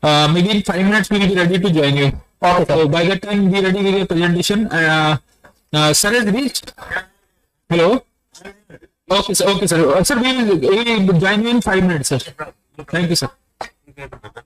Maybe in 5 minutes we will be ready to join you. Okay, So sir. by that time, be ready with your presentation. Sir has reached. Hello. Okay, sir. Okay, sir. Sir, we will join you in 5 minutes, sir. Thank you, sir.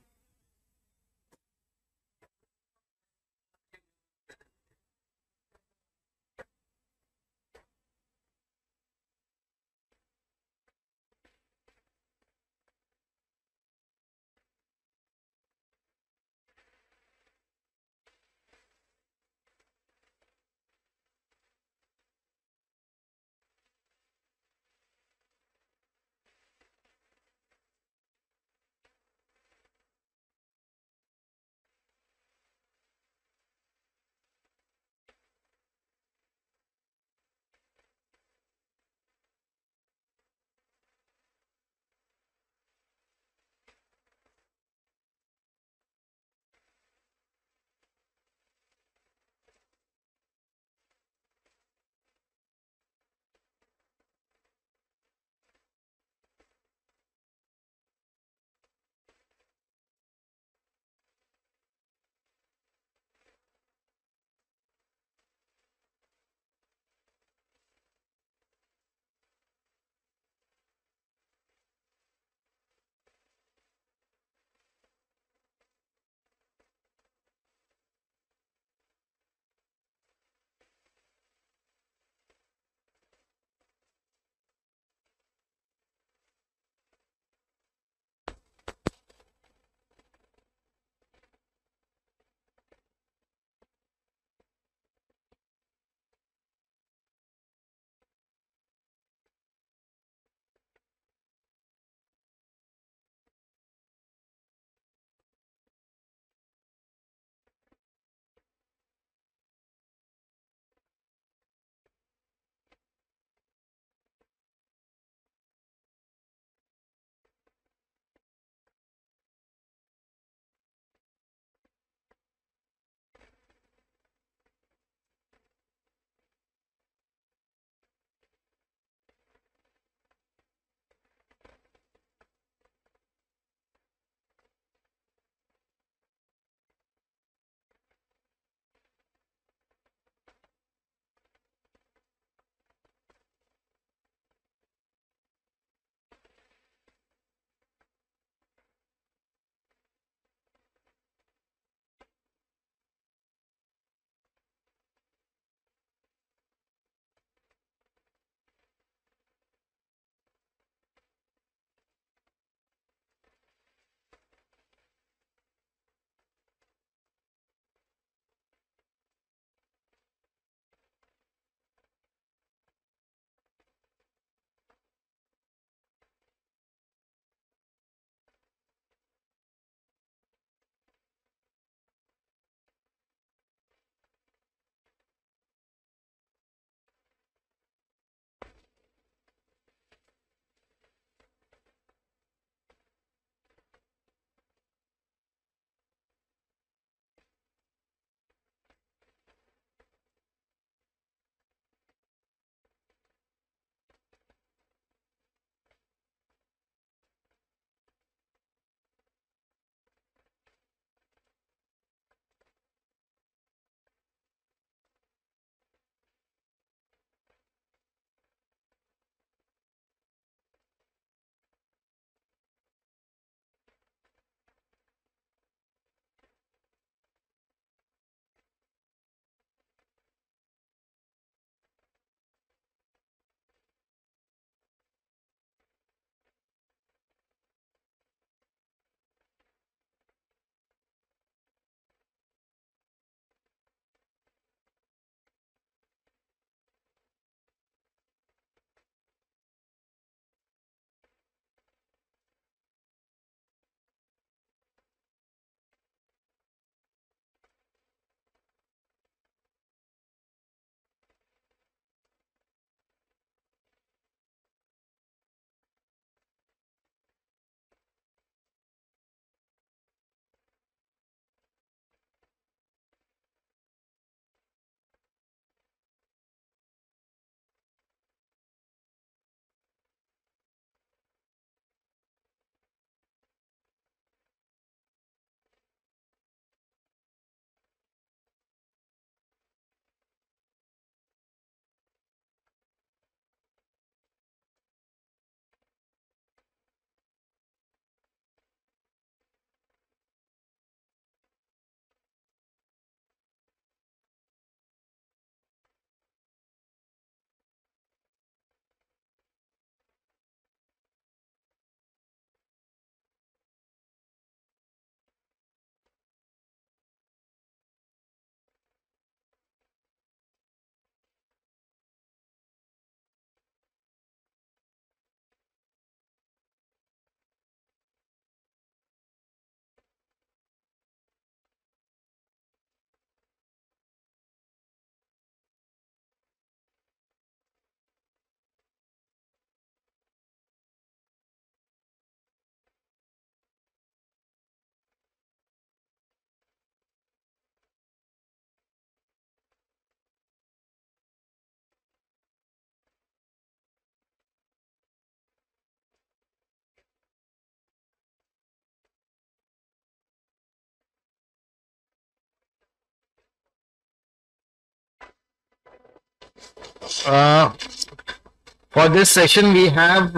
For this session, we have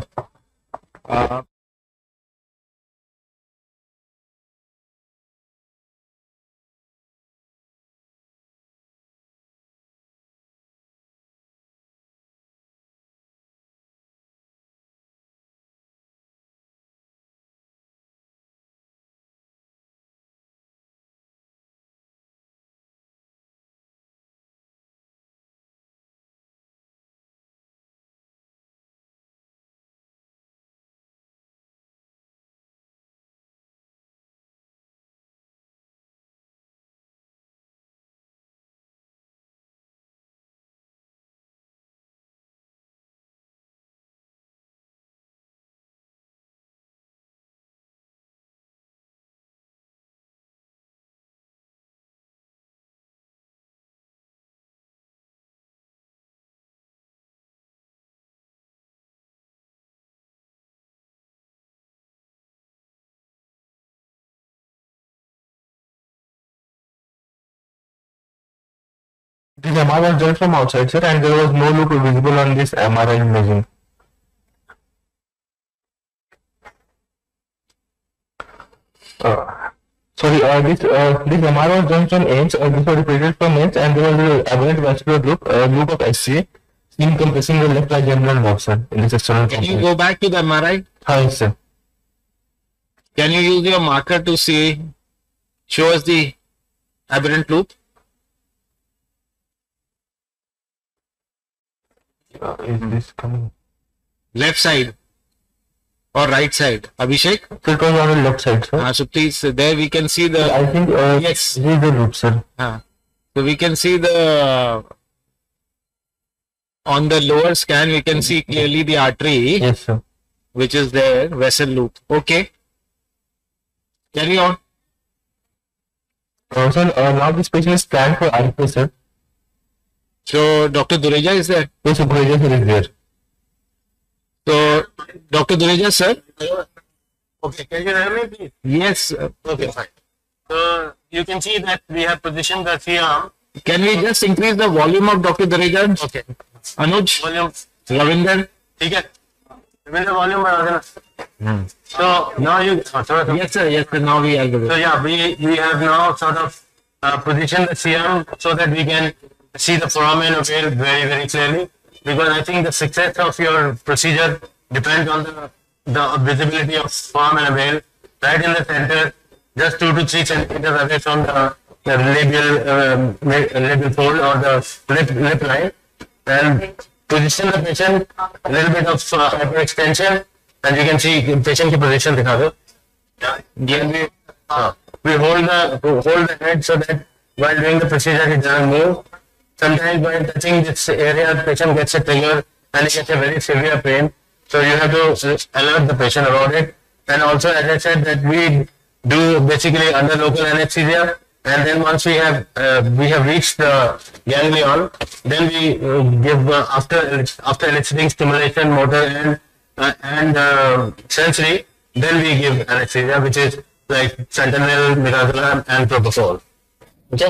This MRI was done from outside, sir, and there was no loop visible on this MRI imaging. This MRI was done from AIMS, this was repeated from AIMS, and there was an aberrant vascular loop of SCA seen compressing the left trigeminal nerve, sir, in this external can you go back to the MRI? Yes, sir. Can you use your marker to show us the aberrant loop? Is this coming? Left side or right side, Abhishek? So it was on the left side, sir. So please, there we can see the. I think yes. This is the loop, sir. So we can see the on the lower scan. We can see clearly the artery. Yes, sir. Which is there, vessel loop. Okay. Carry on. Sir, now this patient is planned for RFA, sir. So Dr. Dureja is there? Yes, sir, Dureja sir is there. So Dr. Dureja, sir? Okay, can you hear me, please? Yes. Okay, fine. So you can see that we have positioned the C-arm. Can we just increase the volume of Dr. Dureja? Okay. Anuj? Volume. Ravinder? ठीक है. Ravinder, volume बढ़ा देना. So now you. Yes, sir. Yes, sir. Now we are good. So yeah, we have now sort of positioned the C-arm so that we can see the foramen avail very, very clearly, because I think the success of your procedure depends on the visibility of foramen avail right in the center, just 2 to 3 centimeters away from the labial fold or the lip line, and position the patient a little bit of hyperextension, and you can see the patient position. We hold the head so that while doing the procedure it doesn't move. Sometimes by touching this area, the patient gets a trigger and he gets a very severe pain. So you have to alert the patient about it. And also, as I said, that we do basically under local anesthesia, and then once we have reached the ganglion, then we give after eliciting stimulation, motor and sensory, then we give anesthesia, which is like fentanyl, midazolam, and propofol. Okay.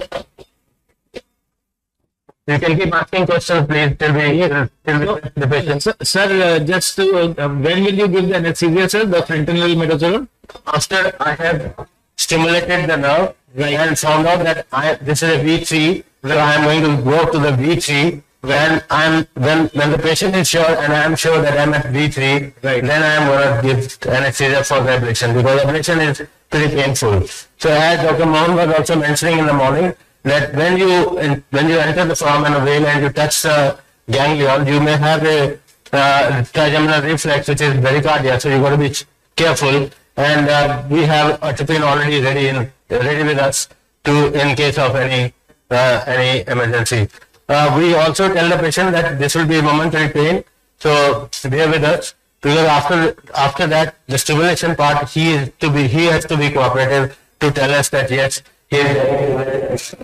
You can keep asking questions, please, till the patient. Sir, just when will you give the anesthesia, sir? The fentanyl, midazolam? After I have stimulated the nerve and found out that this is a V3, so I am going to go to the V3. And when the patient is sure and I am sure that I am at V3, then I am going to give anesthesia for the ablation, because ablation is pretty painful. So as Dr. Mohan was also mentioning in the morning, that when you enter the foramen vein and you touch the ganglion, you may have a trigeminal reflex, which is bradycardia. So you got to be careful. And we have atropine already ready with us in case of any emergency. We also tell the patient that this will be momentary pain, so bear with us, because after that the stimulation part, he has to be cooperative to tell us that yes, he is.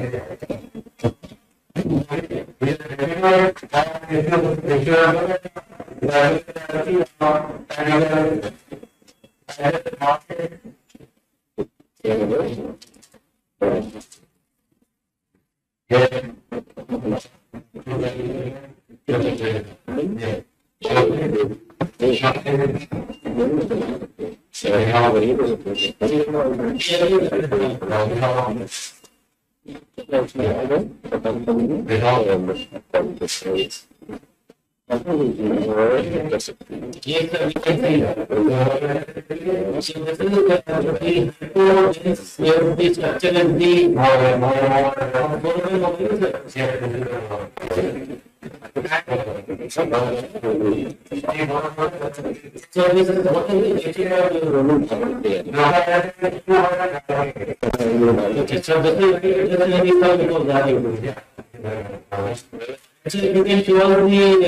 So you can show the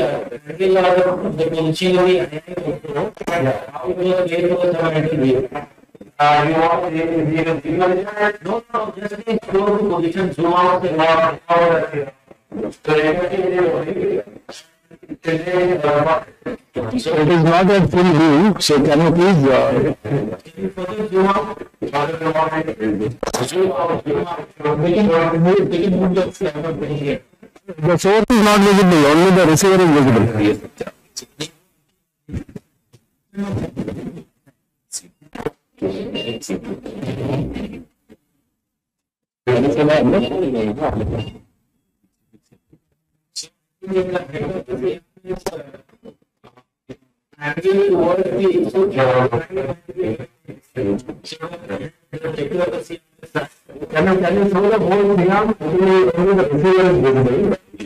machinery and how it was made for the material. You want to no, just show the position, zoom out the so it is not a full view, so can you please zoom out? Zoom out. They can move the camera here. The source is not visible, only the receiver is visible. Can you show the whole diagram? Only the receiver is visible.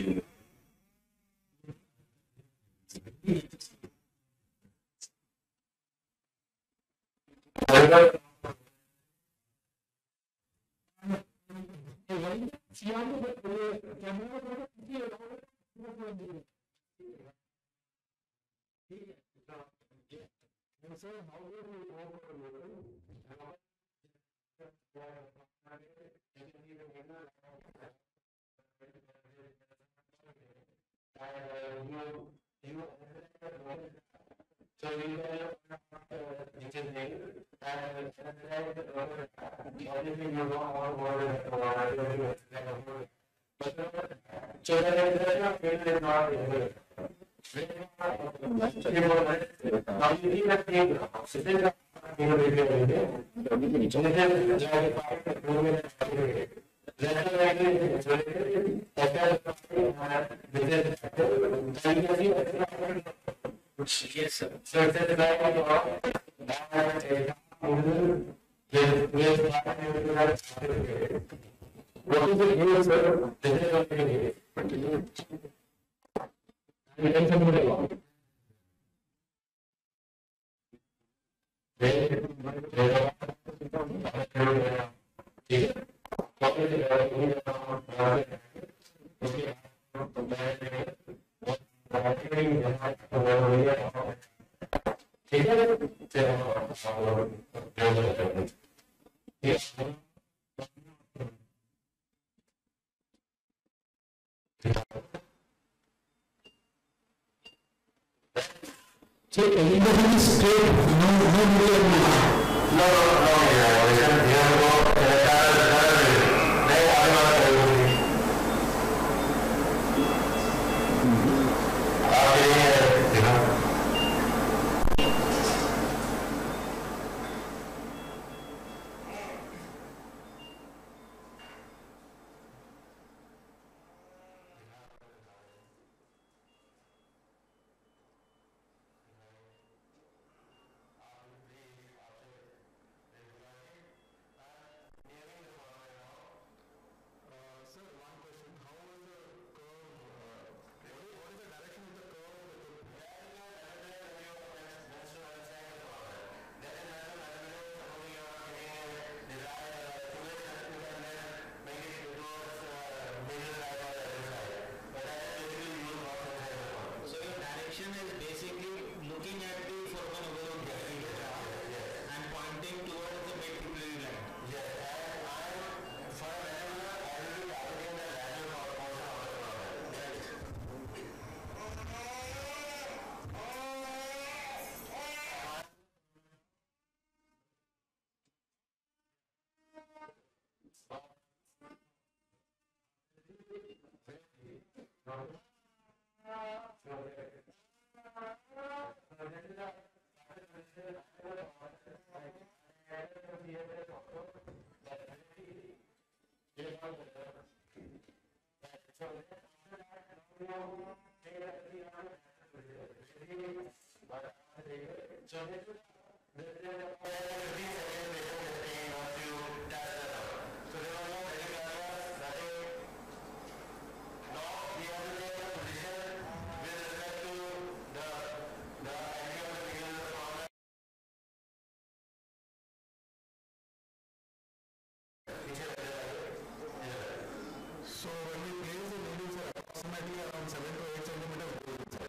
Yes, sir. So it is like what is the use, sir? So everybody is straight, no So when we place the needles are approximately around 7 to 8 centimeters gold, sir.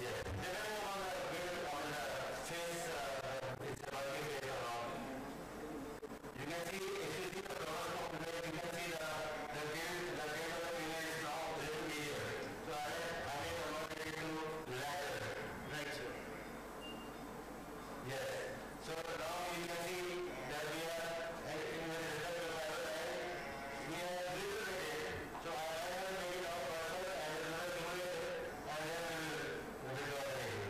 You can see, if you see the cross of the you can see the tail of the female is now little bigger. So I may convert it to lateral. Right, sir? Yes. So now you can see that we are in the result of our line. We are little bit. So I will make it out further and another kilometer and then we will draw the tail.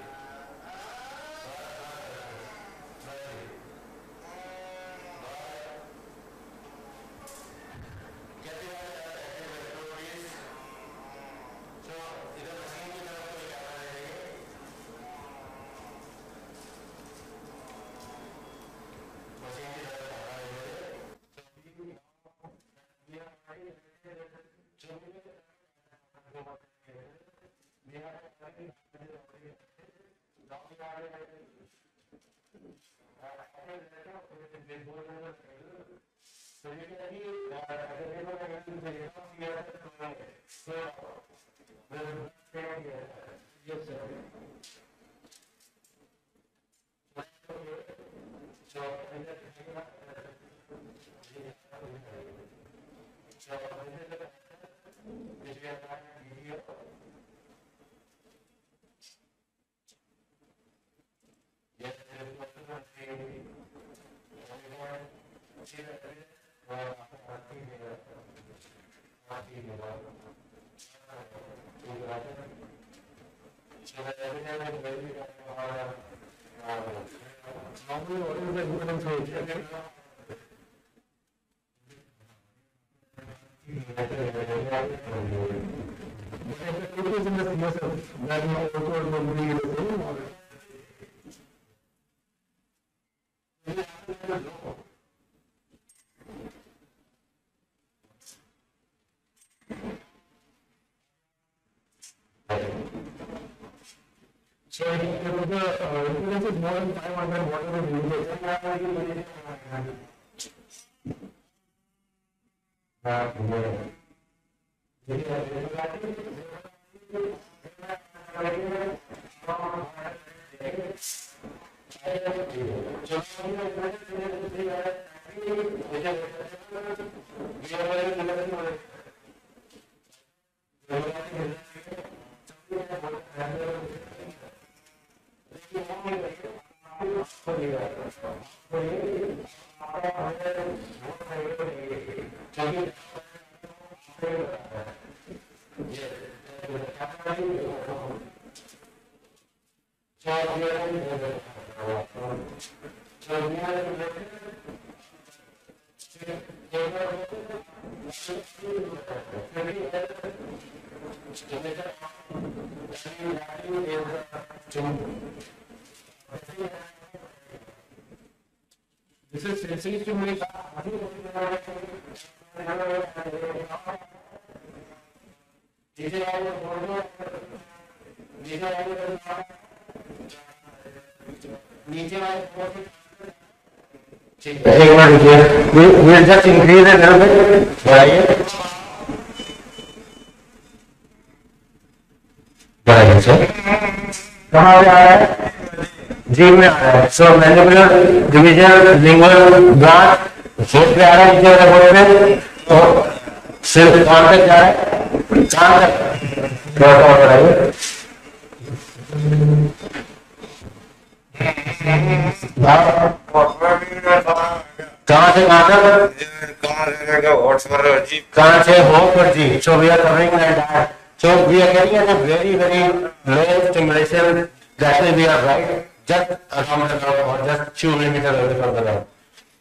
So if the impedance is more than 500, what are the limitations? This is sensitive to make we'll just increase a little bit. बढ़ाइए sir कहाँ आ रहा है जी में आ रहा है so mandibular division lingual branch fourth पे आ रहा है नीचे वाले बोर्ड पे और सिर्फ कान तक जा रहा है कान तक थोड़ा सा और बढ़ाइए कहाँ से कहाँ तक कहाँ से हो पर जी so we are covering the entire so we are getting at a very low stimulation that way we are right just around the curve or just few millimeters away from the curve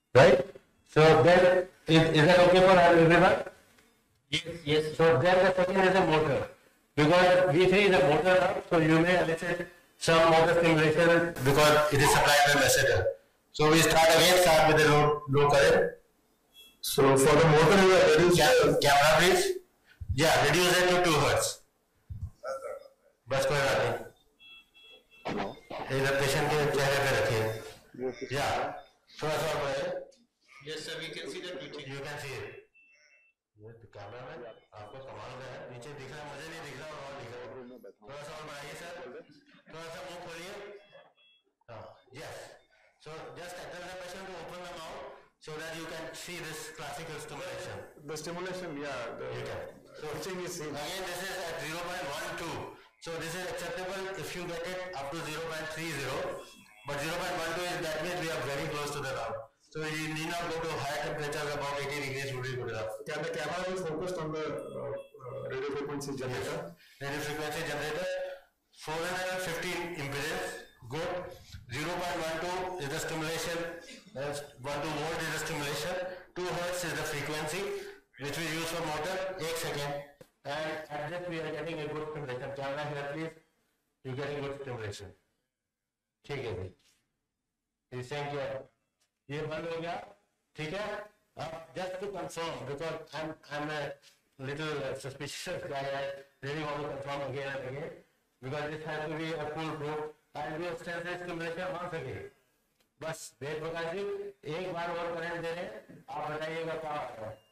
right? So then, is that okay for everyone? Yes. So then the second is a motor. Because V3 is a motor now, so you may elicit some motor stimulation because it is supplied by masseter. So we start with the low current. So for the motor, you are reducing Camera please. Yeah, reduce it to 2 hertz. बस कोई बात नहीं. इधर patient के चेहरे पे रखिए. Yeah. थोड़ा सा और बढ़ाइए. Yes, sir. We can see the beauty. You can see it. ये कैमरा में आपको कमाल का है. नीचे दिख रहा है, मुझे नहीं दिख रहा और दिख रहा है. थोड़ा सा और बढ़ाइए सर. थोड़ा सा मुंह खोलिए. हाँ. Yes. So just tell the patient to open the mouth so that you can see this classical stimulation. the stimulation. Yeah, You can. the itching is seen. Again, this is at 0.12. So this is acceptable if you get it up to 0.30. But 0.12 is that means we are very close to the nerve. So you need not go to higher temperatures above 80 degrees would be good enough. Yeah, the camera is focused on the radio frequency generator. Radio frequency generator, 415 impedance, good. 0.12 is the stimulation, 12 volt is the stimulation, 2 hertz is the frequency which we use for motor, 1 second. And at this we are getting a good stimulation. Camera here please, you are getting good stimulation. ठीक है भाई. He's saying here, ये बंद हो गया, ठीक है? अब just to confirm because I'm a little suspicious guy. I really want to confirm again and again because this has to be a full proof and we extensive stimulation once again. बस वेद प्रकाश जी एक बार और current दे रहे हैं, आप बताइएगा क्या आ रहा है.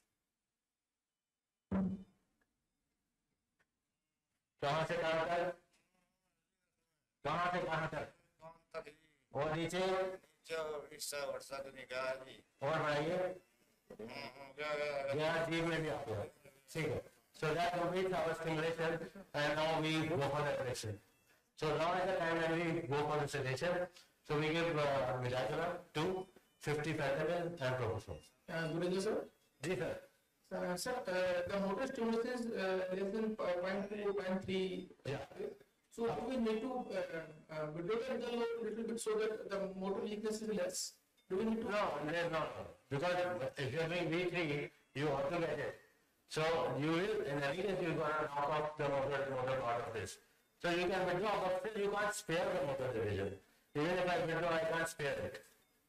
कहाँ से कहाँ तक? कहाँ से कहाँ तक? और नीचे और बढ़ाइए. यहाँ जीव में भी आप हो. ठीक है. So that completes our stimulation and now we go for the sedation. So now is the time when we go for the sedation. So we give Miragula 2, 50 Pentagon and Propofol. Good evening, sir. Ji sir. Sir, the motor stimulus is less than 0.2, 0.3. Yeah. So do we need to withdraw the load a little bit so that the motor weakness is less? Do we need to? No, there's not. Because if you're doing V3, you have to get it. So you will, in any case, you're going to knock off the motor part of this. So you can withdraw, but still you can't spare the motor division. Even if I withdraw, I can't spare it.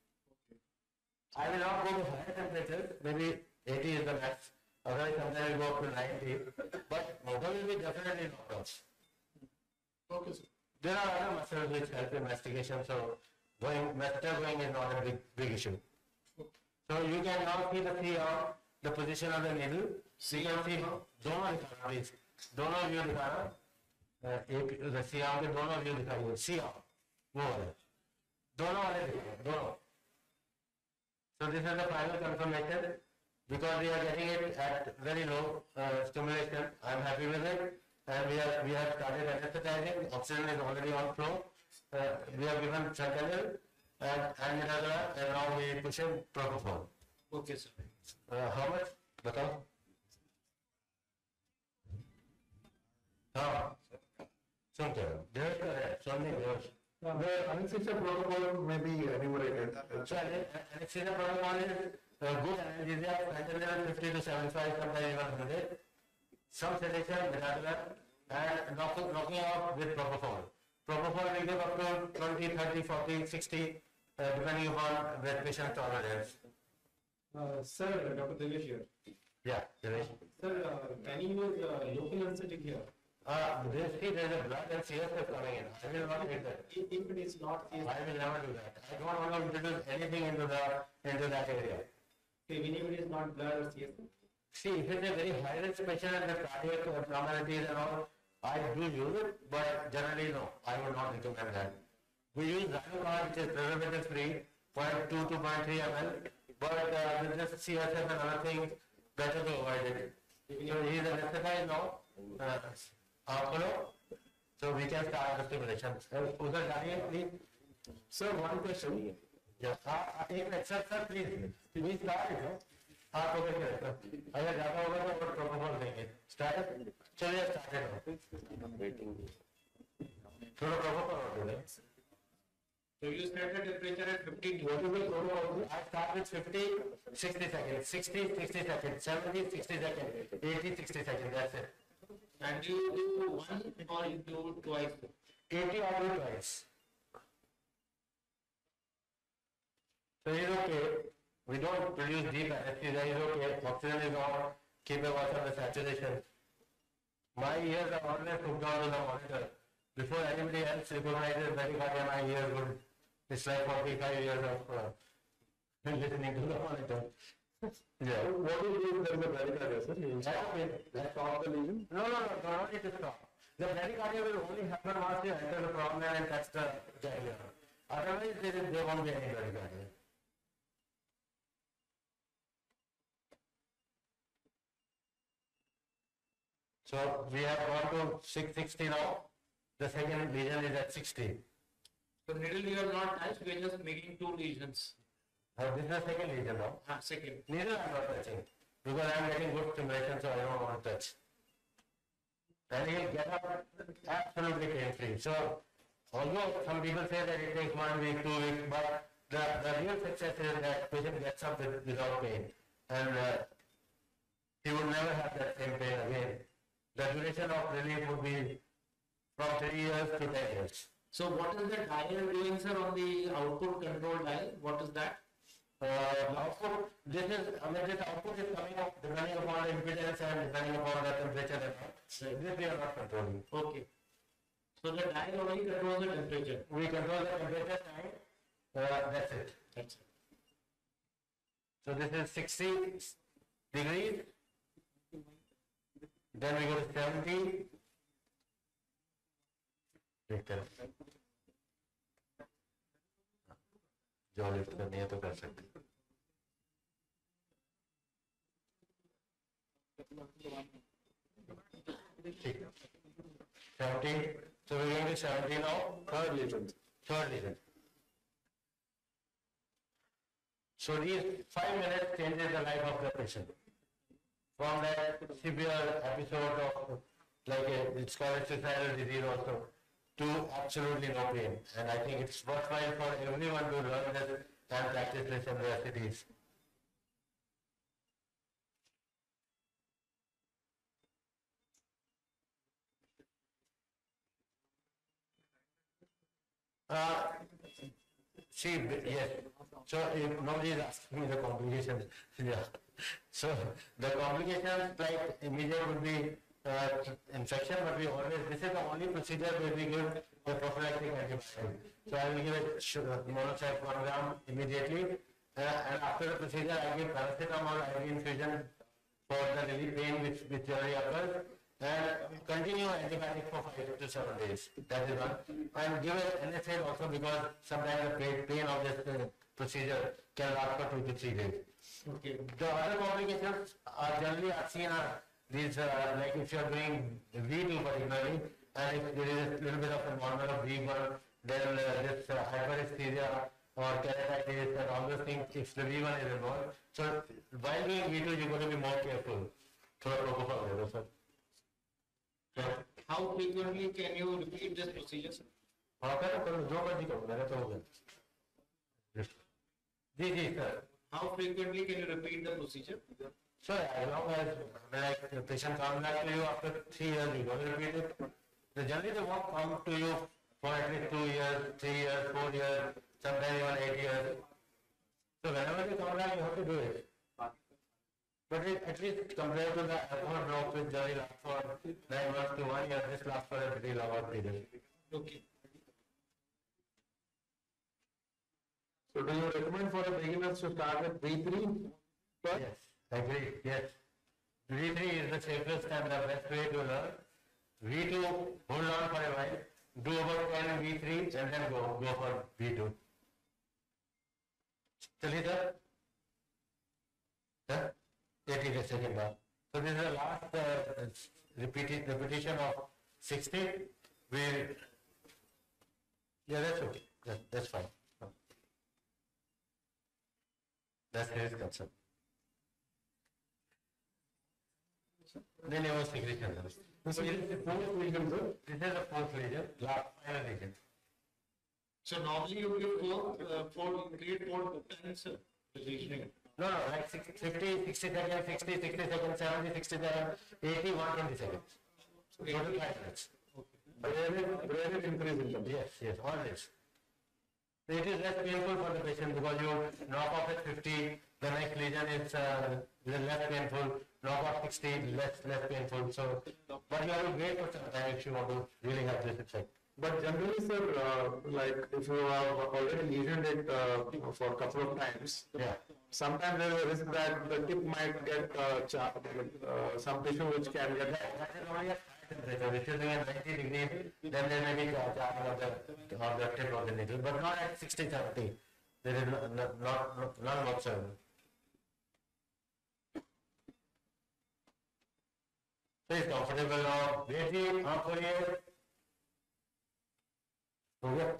I will not go to higher temperatures, maybe 80 is the max. Otherwise, sometimes we go up to 90. But motor will be definitely knocked off. Okay, sir. There are other muscles which help in mastication, so masseter going is not a big issue. So you can now see the C arm, the position of the needle. C arm see दोनों दिखाना please. दोनों view दिखाना. एक the C arm के दोनों view दिखाइए. C arm वो वाले. दोनों वाले दिखाइए. दोनों. So this is the final confirmation because we are getting it at very low stimulation. I am happy with it. And we have started anesthetizing. Oxygen is already on flow. We have given fentanyl and Miragula, and now we push in propofol. Okay, sir. How much? बताओ. हाँ. सुनते हो. बेहोश कर रहे हैं. सुनने बेहोश. The anesthesia protocol may be enumerated. So anesthesia protocol is good anesthesia. Fentanyl 50 to 75, sometimes even 100. Some sedation, Miragula, and knocking off with propofol. Propofol we give up to 20, 30, 40, 60, depending upon the patient's tolerance. Sir, Dr. Devesh here. Yeah, Dinesh. Sir, can you use local anesthetic here? There is a blood and CSF coming in. I will not take that. If it is not, I will never do that. I don't want to introduce anything into that area. even if it is not blood or CSF? See, if it's a very high risk patient and the cardiac abnormalities and all, I do use it, but generally no, I would not recommend that. We use Zylocar, which is preservative free, 0.2 to 0.3 ml, but with this CSF and other things, better to avoid it. So he is anesthetized now, so we can start the stimulation. Udhar Daniel, please. Sir, one question. Yes, sir, please. We start it, no? हाँ तो कैसे रहता अगर ज़्यादा होगा तो और proposal देंगे स्टार्ट चलिए स्टार्ट थोड़ा प्रोपोजल और दे So you set the temperature at 15. What is the total output? I start with 50, 60 seconds, 60, 60 seconds, 70, 60 seconds, 80, 60 seconds, that's it. And you do one or you do twice? 80 or do twice. So it's okay. We don't produce deep anesthesia, it's okay. Oxygen is on, keep a watch on the saturation. My ears are always hooked on to the monitor. Before anybody else recognizes bradycardia, my ears would. It's like 45 years of listening to the monitor. Yeah. What do you do if there is a bradycardia, sir? That's Stop the lesion? No, not need to stop. The bradycardia will only happen once you enter the problem and touch the ganglia. Otherwise, there won't be any bradycardia. So we have gone to 660 now. The second lesion is at 60. So needle you have not touched, we are just making 2 lesions. This is the second lesion now. Second. Needle I am not touching because I am getting good stimulation, so I don't want to touch. And he will get up absolutely pain free. So although some people say that it takes 1 week, 2 weeks, but the real success is that patient gets up without pain, and he would never have that same pain again. The duration of relief would be from 3 years to 10 years. So what is the dial doing, sir, on the output control dial? What is that? Output, this output is coming up depending upon the impedance and depending upon the temperature and all. This we are not controlling. Okay. So the dial only controls the temperature. We control the temperature time. That's it. That's it. So this is 60 degrees. Then we go to 70. जो lift करनी है तो कर सकते हैं. ठीक है. 70. So we're going to 70 now. Third lesion. So these 5 minutes changes the life of the patient. From that severe episode of it's called suicidal disease also, to absolutely no pain. And I think it's worthwhile for everyone to learn this and practice this in their cities. Yes. So if nobody is asking me the complications. Yeah. So the complications like immediate would be infection, but this is the only procedure where we give the prophylactic antibiotic. So I will give a monocyte 1 gram immediately, and after the procedure I give paracetamol IV infusion for the relief pain which generally occurs, and continue antibiotic for 5 to 7 days. That is one. And give an NSAID also because sometimes the pain of this procedure can last for 2 to 3 days. Okay. The other complications are generally seen these like if you are doing V2 particularly, and if there is a little bit of involvement of V1, then this hyperesthesia or keratitis and all those things, if the V1 is involved. So while doing V2, you're going to be more careful. So, how frequently can you repeat this procedure, sir? sir. How frequently can you repeat the procedure? So as long as the patient comes back to you after 3 years, you're going to repeat it. Generally they won't come to you for at least 2 years, 3 years, 4 years, sometimes even 8 years. So whenever they come back, you have to do it. But at least compared to the alcohol drop which generally lasts for 9 months to 1 year, this lasts for a pretty longer period. Okay. So do you recommend for the beginners to start with V3? Yes, agree. Yes. V3 is the safest and the best way to learn. V2, hold on for a while, do about 10 V3 and then go for V2. Chaliye sir? Sir? 80 seconds now. So this is the last repetition of 60. Yeah, that's okay. That's fine. That's his concern. Then it was secretion. This is the fourth lesion, sir. This is the fourth lesion, last final lesion. So normally you give create 4 times positioning. No, like 50, 60 seconds, 60 seconds, 70, 67, 80, 120 seconds. Total 5 minutes. Brain increase in them. Yes, always. So it is less painful for the patient because you knock off at 50, the next lesion is less painful, knock off 60, less painful. So, but you have to wait for some time if you want to really have this effect. But generally, sir, like if you have already lesioned it for a couple of times, Yeah. sometimes there is a risk that the tip might get some tissue which can get. That is only a high temperature. If you're doing at 90 degrees, then there may be charging of the tip of the needle, but not at 60, 70. There is none whatsoever. So it's comfortable now. बैठिए, आँख खोलिए. हो गया?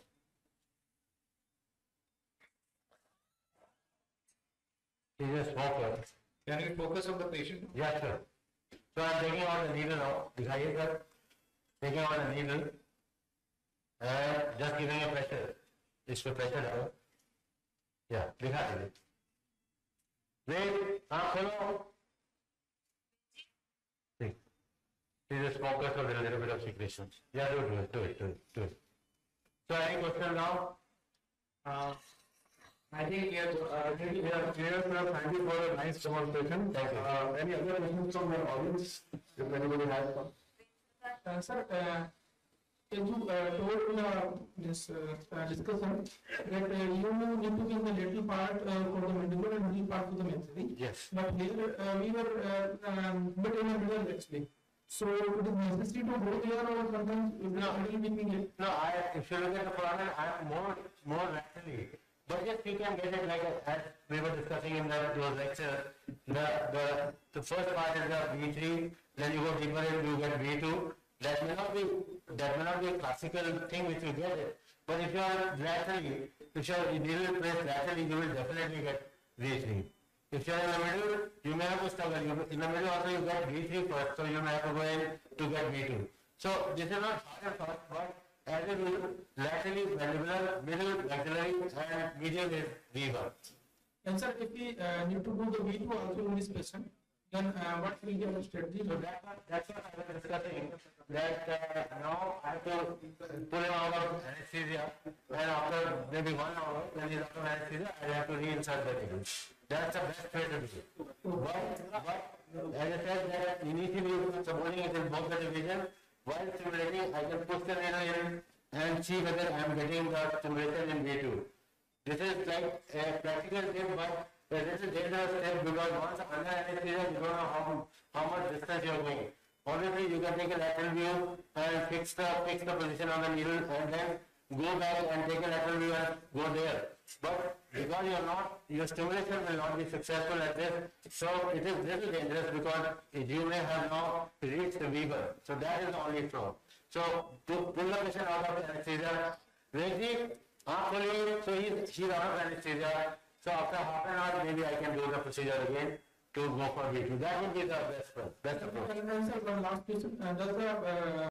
He's a smoker. Can you focus on the patient? Yes, sir. So I'm taking out the needle now. दिखाइए sir. Taking out the needle and just giving a pressure. इस पे pressure डालो. Yeah, दिखा दीजिए. Wait, आँख खोलो. See. He's a smoker, so there's a little bit of secretion. Yeah, do it. So any question now? I think we are clear, sir. Thank you for a nice demonstration. Thank you. Any other questions from your audience? If anybody has some. Sir, can you told this discussion that you need to be in the little part for the mandible and middle part for the maxillary. Yes. But here we were but in the middle actually. So it is necessary to go there or sometimes middle between it. No, if you look at the foramen, I am more laterally. But yes, you can get it like as we were discussing in those lectures. The first part is the V3, then you go deeper and you get V2. That may not be a classical thing which you get it. But if you are laterally, if you are needle placed laterally, you will definitely get V3. If you are in the middle, you may have to struggle. In the middle also you get V3 first, so you may have to go in to get V2. So this is not hard and fast, but as a rule, laterally, mandibular, middle, maxillary, and medial is V1. And sir, if we need to do the V2 also in this patient, then what will be our strategy? So that's what I was discussing, that now I have to pull him out of anesthesia, and after maybe 1 hour, when he's out of anesthesia, I have to reinsert the needle. That's the best way to do it. But as I said, that initially supporting it in both the division, while stimulating, I can push the needle in and see whether I am getting the stimulation in V2. This is like a practical thing, but a little dangerous step because once under anesthesia, you don't know how much distance you are going. Obviously, you can take a lateral view and fix the position on the needle and then go back and take a lateral view and go there. But because your stimulation will not be successful at this, so it is little dangerous because you may have now reached the Weber. So that is the only flaw. So to pull the patient out of anesthesia, Reggie, so she's out of anesthesia. So after half an hour, maybe I can do the procedure again to go for V2. That would be the best approach. And sir, one last question. Does the